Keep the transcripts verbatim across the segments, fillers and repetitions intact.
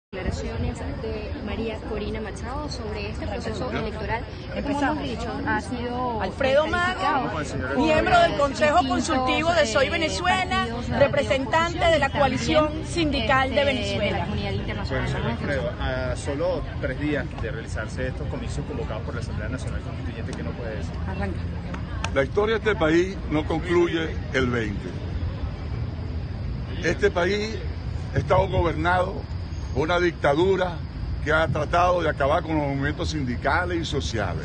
Declaraciones de María Corina Machado sobre este proceso electoral que, como hemos dicho, ha sido Alfredo Mago, miembro del Consejo Consultivo de Soy Venezuela, representante de la coalición sindical de Venezuela. Bueno, Alfredo, a solo tres días de realizarse estos comicios convocados por la Asamblea Nacional Constituyente, ¿qué nos puede decir? Arranca. La historia de este país no concluye el veinte. Este país ha estado gobernado por una dictadura que ha tratado de acabar con los movimientos sindicales y sociales.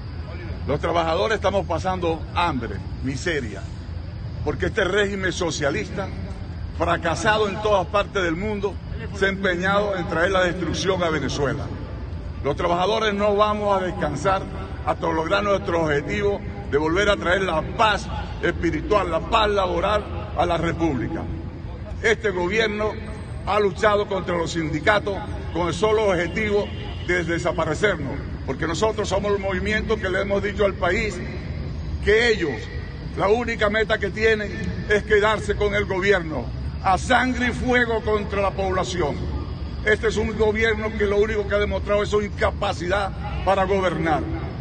Los trabajadores estamos pasando hambre, miseria, porque este régimen socialista, fracasado en todas partes del mundo, se ha empeñado en traer la destrucción a Venezuela. Los trabajadores no vamos a descansar hasta lograr nuestro objetivo de volver a traer la paz espiritual, la paz laboral a la República. Este gobierno ha luchado contra los sindicatos con el solo objetivo de desaparecernos, porque nosotros somos el movimiento que le hemos dicho al país que ellos, la única meta que tienen es quedarse con el gobierno, a sangre y fuego contra la población. Este es un gobierno que lo único que ha demostrado es su incapacidad para gobernar.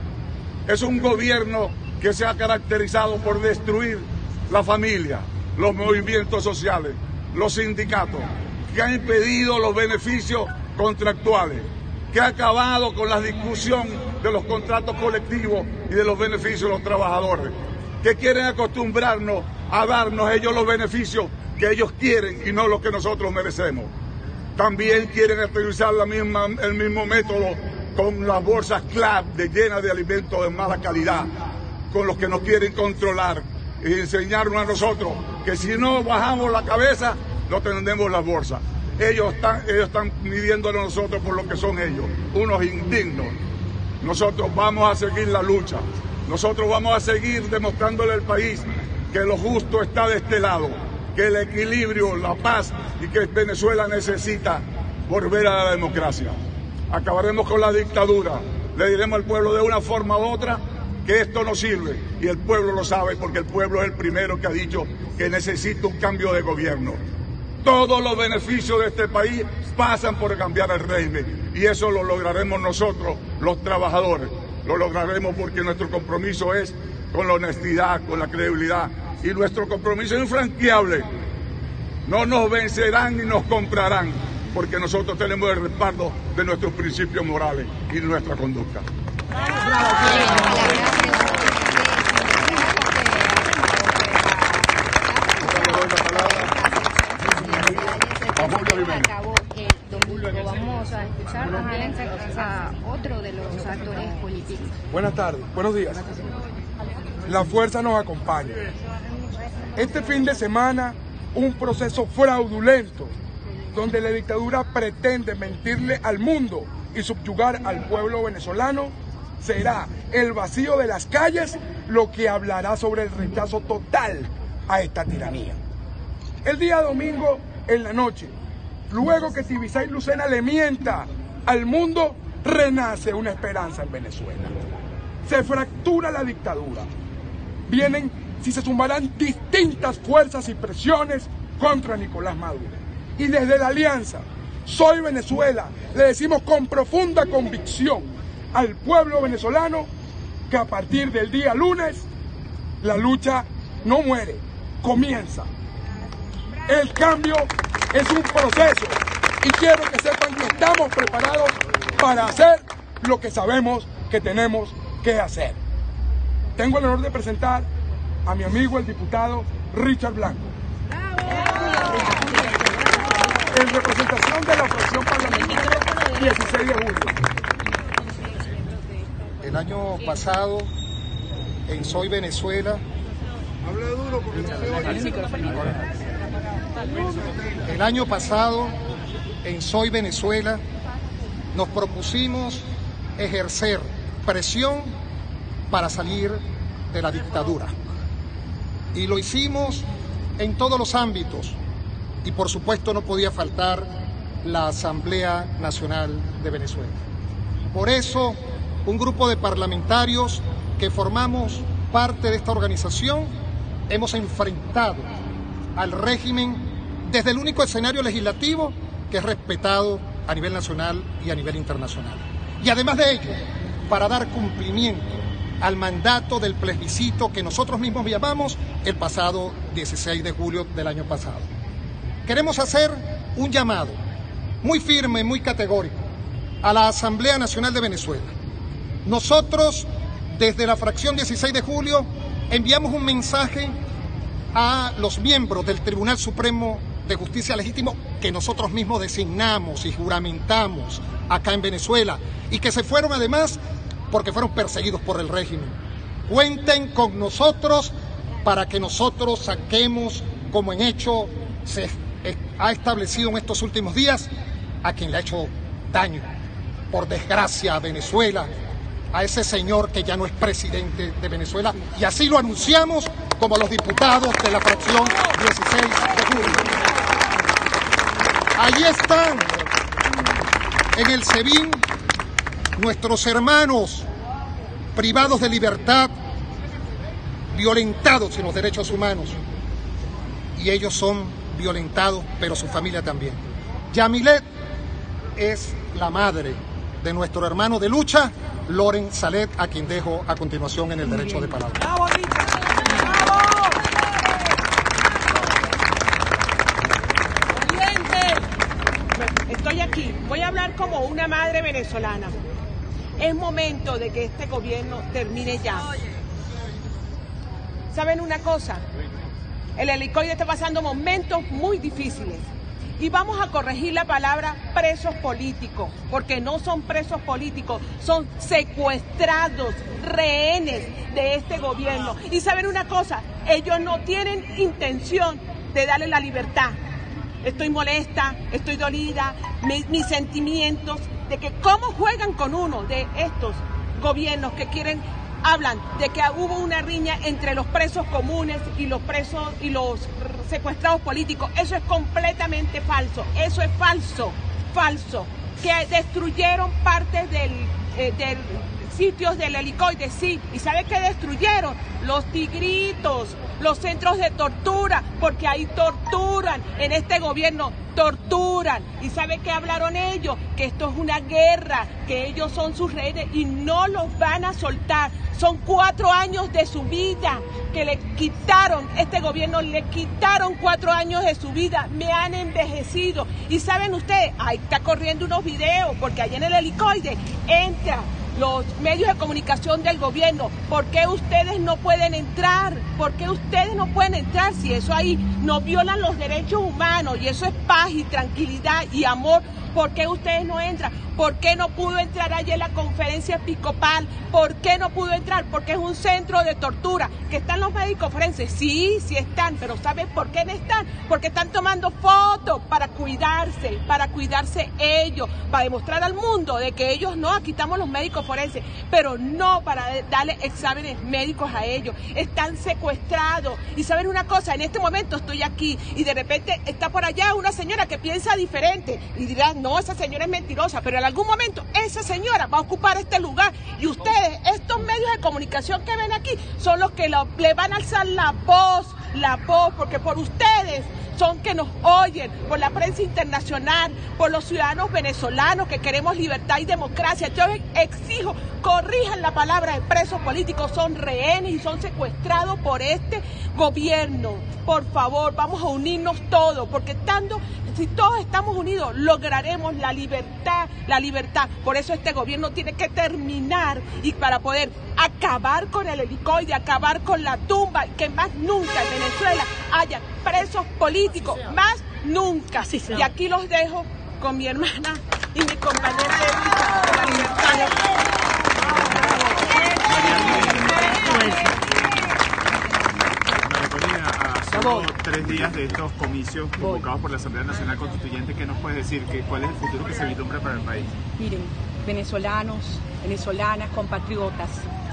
Es un gobierno que se ha caracterizado por destruir la familia, los movimientos sociales, los sindicatos, que ha impedido los beneficios contractuales, que ha acabado con la discusión de los contratos colectivos y de los beneficios de los trabajadores, que quieren acostumbrarnos a darnos ellos los beneficios que ellos quieren y no los que nosotros merecemos. También quieren utilizar la misma, el mismo método con las bolsas C L A P de llenas de alimentos de mala calidad, con los que nos quieren controlar y enseñarnos a nosotros que si no bajamos la cabeza no tendremos las bolsas. Ellos están, ellos están midiéndonos a nosotros por lo que son ellos, unos indignos. Nosotros vamos a seguir la lucha, nosotros vamos a seguir demostrándole al país que lo justo está de este lado, que el equilibrio, la paz y que Venezuela necesita volver a la democracia. Acabaremos con la dictadura, le diremos al pueblo de una forma u otra que esto no sirve y el pueblo lo sabe porque el pueblo es el primero que ha dicho que necesita un cambio de gobierno. Todos los beneficios de este país pasan por cambiar el régimen y eso lo lograremos nosotros, los trabajadores. Lo lograremos porque nuestro compromiso es con la honestidad, con la credibilidad y nuestro compromiso es infranqueable. No nos vencerán ni nos comprarán porque nosotros tenemos el respaldo de nuestros principios morales y nuestra conducta. Acabó el domingo. Vamos a escuchar también a otro de los actores políticos. Buenas tardes, buenos días. La fuerza nos acompaña. Este fin de semana, un proceso fraudulento donde la dictadura pretende mentirle al mundo y subyugar al pueblo venezolano, será el vacío de las calles lo que hablará sobre el rechazo total a esta tiranía. El día domingo, en la noche, luego que Tibisay Lucena le mienta al mundo, renace una esperanza en Venezuela. Se fractura la dictadura. Vienen, si se sumarán, distintas fuerzas y presiones contra Nicolás Maduro. Y desde la alianza Soy Venezuela le decimos con profunda convicción al pueblo venezolano que a partir del día lunes la lucha no muere, comienza. El cambio es un proceso y quiero que sepan que estamos preparados para hacer lo que sabemos que tenemos que hacer. Tengo el honor de presentar a mi amigo el diputado Richard Blanco. En representación de la fracción parlamentaria dieciséis de julio. El año pasado, en Soy Venezuela, el año pasado, en Soy Venezuela, nos propusimos ejercer presión para salir de la dictadura. Y lo hicimos en todos los ámbitos. Y por supuesto no podía faltar la Asamblea Nacional de Venezuela. Por eso, un grupo de parlamentarios que formamos parte de esta organización hemos enfrentado al régimen desde el único escenario legislativo que es respetado a nivel nacional y a nivel internacional. Y además de ello, para dar cumplimiento al mandato del plebiscito que nosotros mismos llamamos el pasado dieciséis de julio del año pasado. Queremos hacer un llamado muy firme, muy categórico a la Asamblea Nacional de Venezuela. Nosotros, desde la fracción dieciséis de julio, enviamos un mensaje a los miembros del Tribunal Supremo de Justicia Legítimo que nosotros mismos designamos y juramentamos acá en Venezuela y que se fueron además porque fueron perseguidos por el régimen. Cuenten con nosotros para que nosotros saquemos, como en hecho se ha establecido en estos últimos días, a quien le ha hecho daño, por desgracia, a Venezuela, a ese señor que ya no es presidente de Venezuela, y así lo anunciamos como los diputados de la fracción dieciséis de julio. Allí están, en el SEBIN, nuestros hermanos privados de libertad, violentados en los derechos humanos, y ellos son violentados, pero su familia también. Yamilet es la madre de nuestro hermano de lucha, Loren Salet, a quien dejo a continuación en el derecho de palabra. ¡Bravo, Rita! ¡Bravo! Oyente, estoy aquí. Voy a hablar como una madre venezolana. Es momento de que este gobierno termine ya. ¿Saben una cosa? El helicoide está pasando momentos muy difíciles. Y vamos a corregir la palabra presos políticos, porque no son presos políticos, son secuestrados, rehenes de este gobierno. Y saben una cosa, ellos no tienen intención de darle la libertad. Estoy molesta, estoy dolida, mi, mis sentimientos de que cómo juegan con uno de estos gobiernos que quieren, hablan de que hubo una riña entre los presos comunes y los presos y los secuestrados políticos. Eso es completamente falso, eso es falso, falso. Que destruyeron partes del, eh, del sitios del helicoide, sí. ¿Y sabe qué destruyeron? Los tigritos, los centros de tortura, porque ahí torturan, en este gobierno torturan. ¿Y sabe qué hablaron ellos? Que esto es una guerra, que ellos son sus rehenes y no los van a soltar. Son cuatro años de su vida que le quitaron, este gobierno le quitaron cuatro años de su vida, me han envejecido. Y saben ustedes, ahí está corriendo unos videos, porque allá en el helicoide entra los medios de comunicación del gobierno. ¿Por qué ustedes no pueden entrar? ¿Por qué ustedes no pueden entrar si eso ahí no violan los derechos humanos y eso es paz y tranquilidad y amor? ¿Por qué ustedes no entran? ¿Por qué no pudo entrar ayer la conferencia episcopal? ¿Por qué no pudo entrar? Porque es un centro de tortura. ¿Que están los médicos forenses? Sí, sí están, pero ¿saben por qué no están? Porque están tomando fotos para cuidarse, para cuidarse ellos, para demostrar al mundo de que ellos no, aquí estamos los médicos forenses, pero no para darle exámenes médicos a ellos. Están secuestrados. Y ¿saben una cosa? En este momento estoy aquí y de repente está por allá una señora que piensa diferente y dirán, no, esa señora es mentirosa, pero en algún momento esa señora va a ocupar este lugar y ustedes, estos medios de comunicación que ven aquí, son los que lo, le van a alzar la voz, la voz, porque por ustedes son que nos oyen, por la prensa internacional, por los ciudadanos venezolanos que queremos libertad y democracia. Yo exijo, corrijan la palabra de presos políticos, son rehenes y son secuestrados por este gobierno. Por favor, vamos a unirnos todos, porque estando, si todos estamos unidos, lograremos la libertad, la libertad. Por eso este gobierno tiene que terminar y para poder acabar con el helicoide, acabar con la tumba, y que más nunca en Venezuela haya presos políticos, más nunca. Sí, sí. Y aquí los dejo con mi hermana y mi compañera de lucha por la libertad. Solo tres días de estos comicios convocados por la Asamblea Nacional Constituyente, ¿qué nos puedes decir? ¿Qué, ¿Cuál es el futuro que se vislumbra para el país? Miren, venezolanos, venezolanas, compatriotas,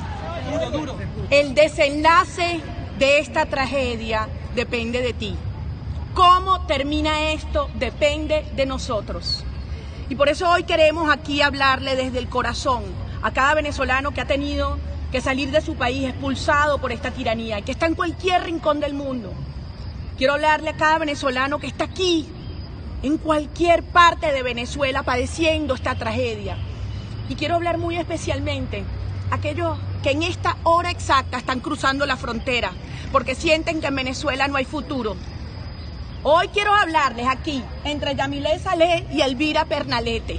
el desenlace de esta tragedia depende de ti. ¿Cómo termina esto? Depende de nosotros. Y por eso hoy queremos aquí hablarle desde el corazón a cada venezolano que ha tenido que salir de su país expulsado por esta tiranía y que está en cualquier rincón del mundo. Quiero hablarle a cada venezolano que está aquí en cualquier parte de Venezuela padeciendo esta tragedia. Y quiero hablar muy especialmente a aquellos que en esta hora exacta están cruzando la frontera porque sienten que en Venezuela no hay futuro. Hoy quiero hablarles aquí entre Yamile Saleh y Elvira Pernalete,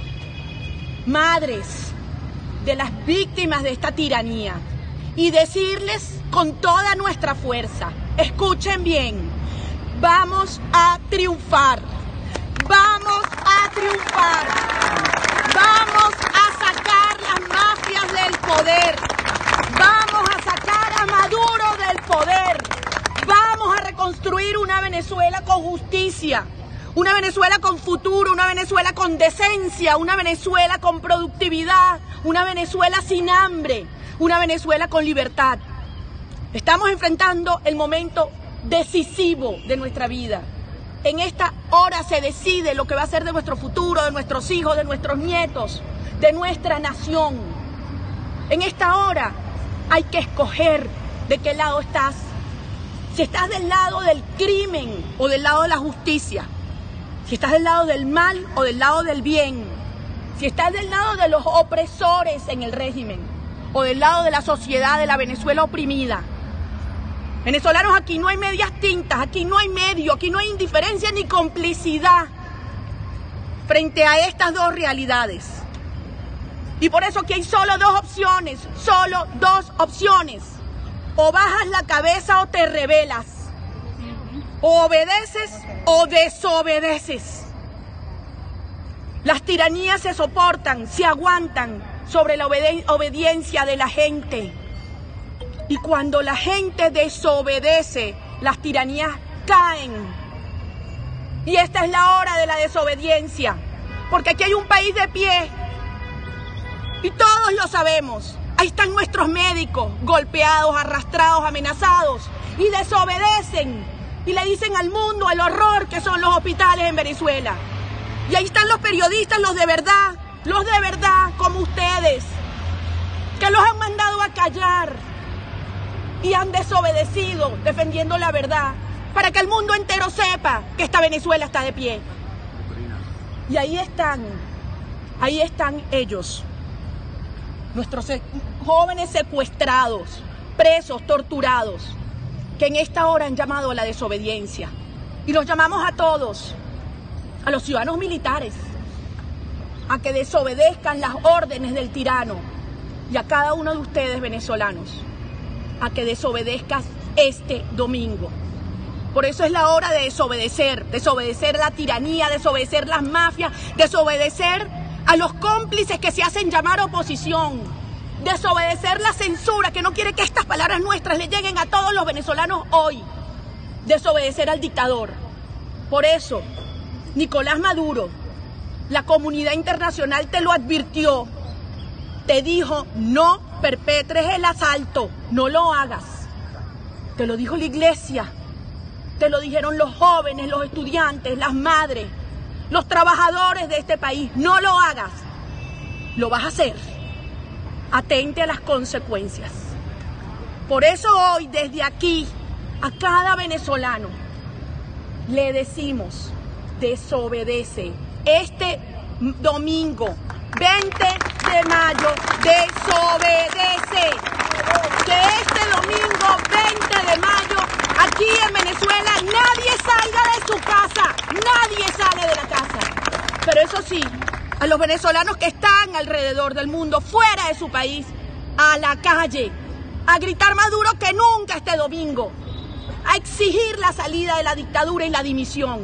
madres de las víctimas de esta tiranía, y decirles con toda nuestra fuerza, escuchen bien, vamos a triunfar, vamos a triunfar, vamos a sacar las mafias del poder, vamos a sacar a Maduro del poder, vamos a reconstruir una Venezuela con justicia, una Venezuela con futuro, una Venezuela con decencia, una Venezuela con productividad, una Venezuela sin hambre, una Venezuela con libertad. Estamos enfrentando el momento decisivo de nuestra vida. En esta hora se decide lo que va a ser de nuestro futuro, de nuestros hijos, de nuestros nietos, de nuestra nación. En esta hora hay que escoger de qué lado estás. Si estás del lado del crimen o del lado de la justicia. Si estás del lado del mal o del lado del bien. Si estás del lado de los opresores en el régimen o del lado de la sociedad de la Venezuela oprimida. Venezolanos, aquí no hay medias tintas, aquí no hay medio, aquí no hay indiferencia ni complicidad frente a estas dos realidades. Y por eso aquí hay solo dos opciones, solo dos opciones. O bajas la cabeza o te rebelas. O obedeces o desobedeces. Las tiranías se soportan, se aguantan sobre la obedi- obediencia de la gente. Y cuando la gente desobedece, las tiranías caen. Y esta es la hora de la desobediencia, porque aquí hay un país de pie. Y todos lo sabemos. Ahí están nuestros médicos, golpeados, arrastrados, amenazados, y desobedecen. Y le dicen al mundo el horror que son los hospitales en Venezuela. Y ahí están los periodistas, los de verdad, los de verdad, como ustedes, que los han mandado a callar y han desobedecido defendiendo la verdad, para que el mundo entero sepa que esta Venezuela está de pie. Y ahí están, ahí están ellos, nuestros jóvenes secuestrados, presos, torturados, que en esta hora han llamado a la desobediencia. Y los llamamos a todos, a los ciudadanos militares, a que desobedezcan las órdenes del tirano, y a cada uno de ustedes venezolanos, a que desobedezcas este domingo. Por eso es la hora de desobedecer, desobedecer la tiranía, desobedecer las mafias, desobedecer a los cómplices que se hacen llamar oposición, desobedecer la censura que no quiere que estas palabras nuestras le lleguen a todos los venezolanos hoy, desobedecer al dictador. Por eso, Nicolás Maduro, la comunidad internacional te lo advirtió, te dijo, no perpetres el asalto, no lo hagas. Te lo dijo la iglesia, te lo dijeron los jóvenes, los estudiantes, las madres, los trabajadores de este país, no lo hagas. Lo vas a hacer. Atente a las consecuencias. Por eso hoy, desde aquí, a cada venezolano, le decimos, desobedece. Este domingo, veinte de mayo, desobedece. Que este domingo, veinte de mayo, aquí en Venezuela, nadie salga de su casa, nadie sale de la casa. Pero eso sí, a los venezolanos que están alrededor del mundo, fuera de su país, a la calle, a gritar Maduro que nunca este domingo, a exigir la salida de la dictadura y la dimisión.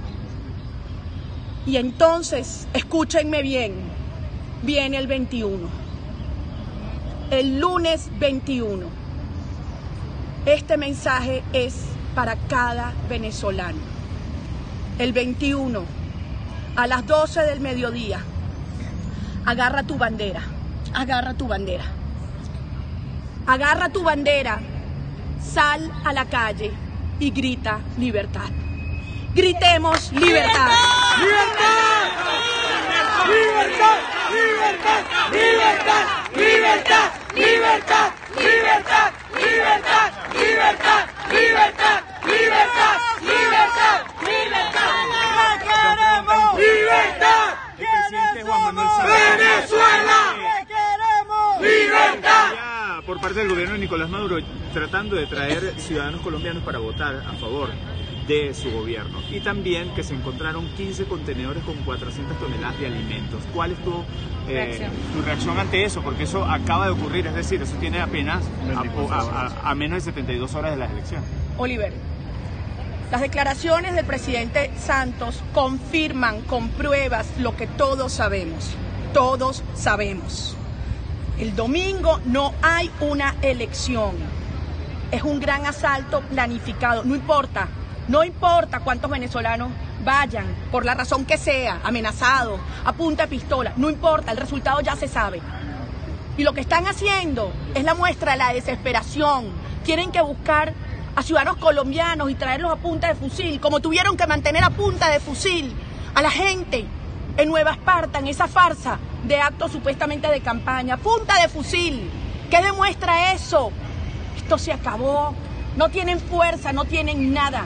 Y entonces, escúchenme bien, viene el veintiuno, el lunes veintiuno. Este mensaje es para cada venezolano. El veintiuno, a las doce del mediodía, agarra tu bandera, agarra tu bandera, agarra tu bandera, sal a la calle y grita libertad. Gritemos libertad. ¡Libertad! ¡Libertad! ¡Libertad! ¡Libertad! ¡Libertad! ¡Libertad! ¡Libertad! ¡Libertad! ¡Libertad! ¡Libertad! ¡Libertad! ¡Libertad! ¡Libertad! queremos libertad. El presidente Juan Manuel Santos. Venezuela. Queremos libertad. Ya, por parte del gobierno de Nicolás Maduro, tratando de traer ciudadanos colombianos para votar a favor de su gobierno. Y también que se encontraron quince contenedores con cuatrocientas toneladas de alimentos. ¿Cuál es tu, eh, reacción. tu reacción ante eso? Porque eso acaba de ocurrir, es decir, eso tiene apenas a, a, a, a menos de setenta y dos horas de las elecciones. Oliver, las declaraciones del presidente Santos confirman con pruebas lo que todos sabemos. Todos sabemos. El domingo no hay una elección. Es un gran asalto planificado. No importa. No importa cuántos venezolanos vayan, por la razón que sea, amenazados, a punta de pistola, no importa, el resultado ya se sabe. Y lo que están haciendo es la muestra de la desesperación. Tienen que buscar a ciudadanos colombianos y traerlos a punta de fusil, como tuvieron que mantener a punta de fusil a la gente en Nueva Esparta, en esa farsa de actos supuestamente de campaña. Punta de fusil. ¿Qué demuestra eso? Esto se acabó. No tienen fuerza, no tienen nada.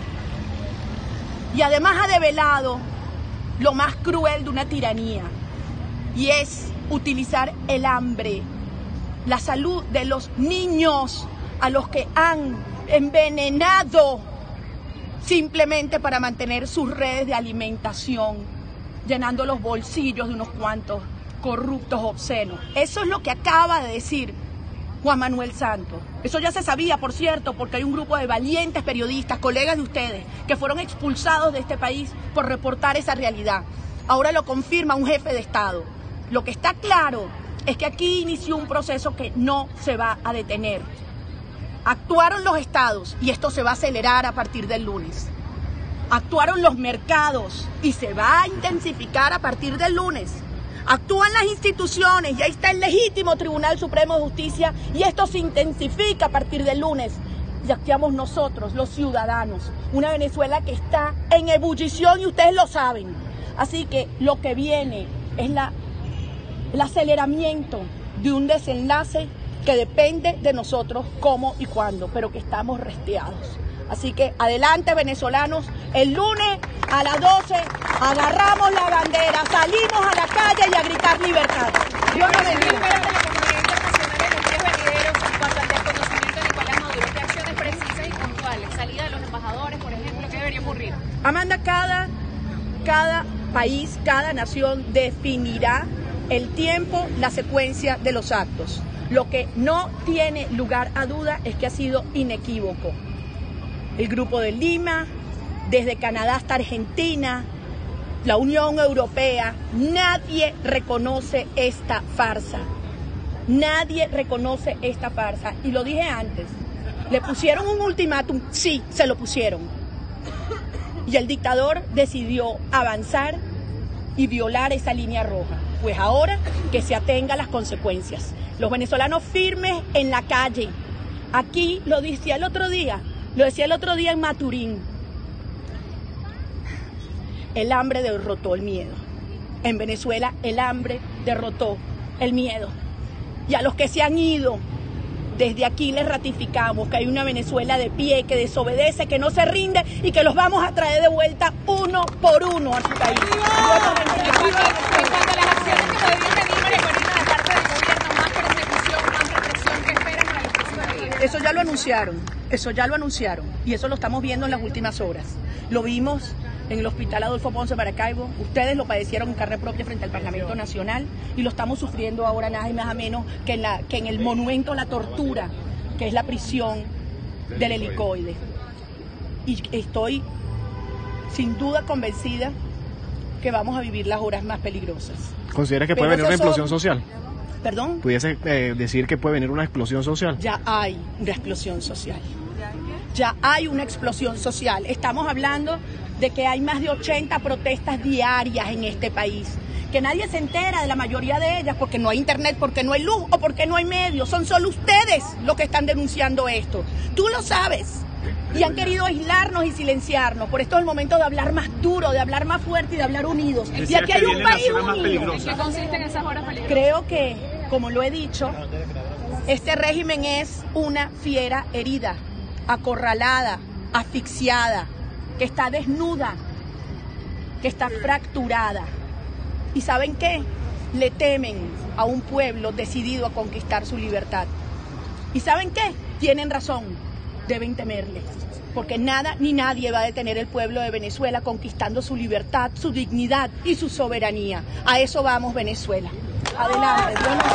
Y además ha develado lo más cruel de una tiranía, y es utilizar el hambre, la salud de los niños a los que han envenenado simplemente para mantener sus redes de alimentación, llenando los bolsillos de unos cuantos corruptos obscenos. Eso es lo que acaba de decir Juan Manuel Santos. Eso ya se sabía, por cierto, porque hay un grupo de valientes periodistas, colegas de ustedes, que fueron expulsados de este país por reportar esa realidad. Ahora lo confirma un jefe de Estado. Lo que está claro es que aquí inició un proceso que no se va a detener. Actuaron los estados y esto se va a acelerar a partir del lunes. Actuaron los mercados y se va a intensificar a partir del lunes. Actúan las instituciones, y ahí está el legítimo Tribunal Supremo de Justicia, y esto se intensifica a partir del lunes. Y actuamos nosotros, los ciudadanos, una Venezuela que está en ebullición y ustedes lo saben. Así que lo que viene es la, el aceleramiento de un desenlace que depende de nosotros cómo y cuándo, pero que estamos resteados. Así que adelante, venezolanos, el lunes a las doce agarramos la bandera, salimos a la calle y a gritar libertad. Dios nos bendiga. Amanda, cada, cada país, cada nación definirá el tiempo, la secuencia de los actos. Lo que no tiene lugar a duda es que ha sido inequívoco. El Grupo de Lima, desde Canadá hasta Argentina, la Unión Europea, nadie reconoce esta farsa. Nadie reconoce esta farsa. Y lo dije antes, le pusieron un ultimátum, sí, se lo pusieron. Y el dictador decidió avanzar y violar esa línea roja. Pues ahora que se atenga a las consecuencias. Los venezolanos firmes en la calle. Aquí lo decía el otro día, lo decía el otro día en Maturín. El hambre derrotó el miedo. En Venezuela el hambre derrotó el miedo. Y a los que se han ido, desde aquí les ratificamos que hay una Venezuela de pie, que desobedece, que no se rinde y que los vamos a traer de vuelta uno por uno a su país. En cuanto a las acciones que podrían venir, María Corina, de parte del gobierno, más persecución, más represión, ¿qué esperan para los próximos días? Eso ya lo anunciaron, eso ya lo anunciaron y eso lo estamos viendo en las últimas horas. Lo vimos en el Hospital Adolfo Ponce Maracaibo, ustedes lo padecieron en carne propia frente al Parlamento Nacional y lo estamos sufriendo ahora nada más menos que en, la, que en el monumento a la tortura, que es la prisión del helicoide. Y estoy sin duda convencida que vamos a vivir las horas más peligrosas. ¿Considera que puede venir una explosión son... social? ¿Perdón? ¿Pudiese eh, decir que puede venir una explosión social? Ya hay una explosión social. Ya hay una explosión social. Estamos hablando de que hay más de ochenta protestas diarias en este país, que nadie se entera de la mayoría de ellas porque no hay internet, porque no hay luz o porque no hay medios. Son solo ustedes los que están denunciando esto. Tú lo sabes. Y han querido aislarnos y silenciarnos. Por esto es el momento de hablar más duro, de hablar más fuerte y de hablar unidos. Y aquí hay un país unido. ¿En qué consisten esas horas peligrosas? Creo que, como lo he dicho, este régimen es una fiera herida, acorralada, asfixiada, que está desnuda que está fracturada. ¿Y saben qué? Le temen a un pueblo decidido a conquistar su libertad. ¿Y saben qué? Tienen razón, deben temerle, porque nada ni nadie va a detener el pueblo de Venezuela conquistando su libertad, su dignidad y su soberanía. A eso vamos, Venezuela. Adelante.